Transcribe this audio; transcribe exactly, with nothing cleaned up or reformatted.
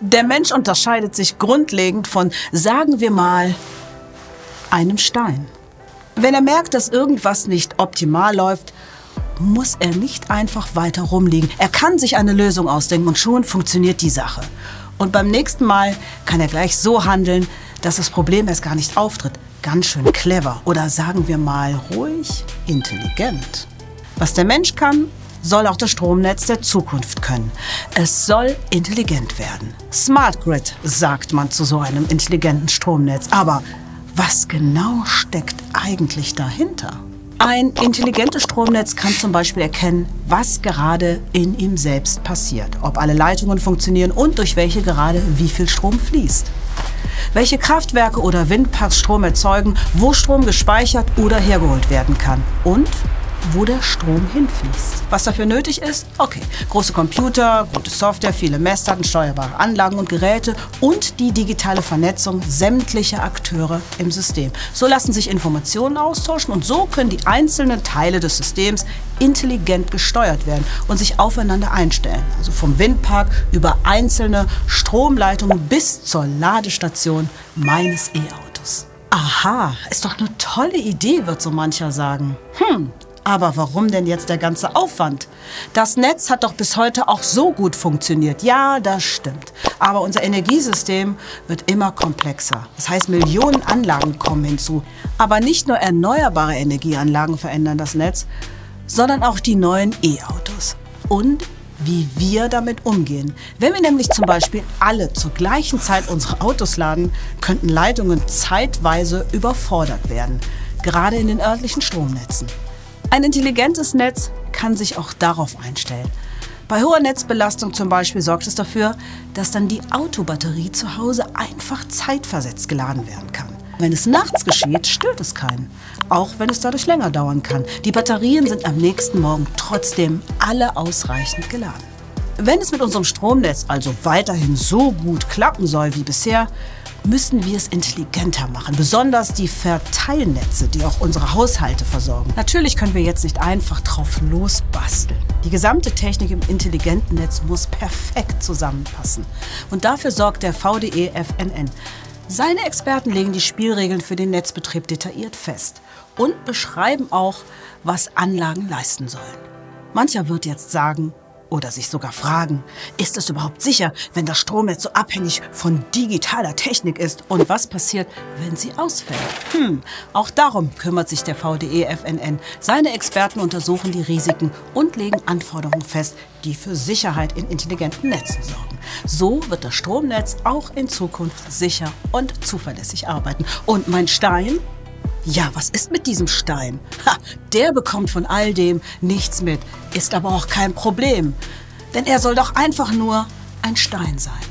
Der Mensch unterscheidet sich grundlegend von, sagen wir mal, einem Stein. Wenn er merkt, dass irgendwas nicht optimal läuft, muss er nicht einfach weiter rumliegen. Er kann sich eine Lösung ausdenken und schon funktioniert die Sache. Und beim nächsten Mal kann er gleich so handeln, dass das Problem erst gar nicht auftritt. Ganz schön clever oder sagen wir mal ruhig intelligent. Was der Mensch kann, soll auch das Stromnetz der Zukunft können. Es soll intelligent werden. Smart Grid, sagt man zu so einem intelligenten Stromnetz. Aber was genau steckt eigentlich dahinter? Ein intelligentes Stromnetz kann zum Beispiel erkennen, was gerade in ihm selbst passiert, ob alle Leitungen funktionieren und durch welche gerade wie viel Strom fließt. Welche Kraftwerke oder Windparks Strom erzeugen, wo Strom gespeichert oder hergeholt werden kann und wo der Strom hinfließt. Was dafür nötig ist? Okay, große Computer, gute Software, viele Messdaten, steuerbare Anlagen und Geräte und die digitale Vernetzung sämtlicher Akteure im System. So lassen sich Informationen austauschen und so können die einzelnen Teile des Systems intelligent gesteuert werden und sich aufeinander einstellen. Also vom Windpark über einzelne Stromleitungen bis zur Ladestation meines E-Autos. Aha, ist doch eine tolle Idee, wird so mancher sagen. Hm. Aber warum denn jetzt der ganze Aufwand? Das Netz hat doch bis heute auch so gut funktioniert. Ja, das stimmt. Aber unser Energiesystem wird immer komplexer. Das heißt, Millionen Anlagen kommen hinzu. Aber nicht nur erneuerbare Energieanlagen verändern das Netz, sondern auch die neuen E-Autos. Und wie wir damit umgehen. Wenn wir nämlich zum Beispiel alle zur gleichen Zeit unsere Autos laden, könnten Leitungen zeitweise überfordert werden. Gerade in den örtlichen Stromnetzen. Ein intelligentes Netz kann sich auch darauf einstellen. Bei hoher Netzbelastung zum Beispiel sorgt es dafür, dass dann die Autobatterie zu Hause einfach zeitversetzt geladen werden kann. Wenn es nachts geschieht, stört es keinen, auch wenn es dadurch länger dauern kann. Die Batterien sind am nächsten Morgen trotzdem alle ausreichend geladen. Wenn es mit unserem Stromnetz also weiterhin so gut klappen soll wie bisher, müssen wir es intelligenter machen, besonders die Verteilnetze, die auch unsere Haushalte versorgen. Natürlich können wir jetzt nicht einfach drauf losbasteln. Die gesamte Technik im intelligenten Netz muss perfekt zusammenpassen. Und dafür sorgt der V D E F N N. Seine Experten legen die Spielregeln für den Netzbetrieb detailliert fest und beschreiben auch, was Anlagen leisten sollen. Mancher wird jetzt sagen, oder sich sogar fragen, ist es überhaupt sicher, wenn das Stromnetz so abhängig von digitaler Technik ist? Und was passiert, wenn sie ausfällt? Hm, auch darum kümmert sich der V D E F N N. Seine Experten untersuchen die Risiken und legen Anforderungen fest, die für Sicherheit in intelligenten Netzen sorgen. So wird das Stromnetz auch in Zukunft sicher und zuverlässig arbeiten. Und mein Stein? Ja, was ist mit diesem Stein? Ha, der bekommt von all dem nichts mit, ist aber auch kein Problem. Denn er soll doch einfach nur ein Stein sein.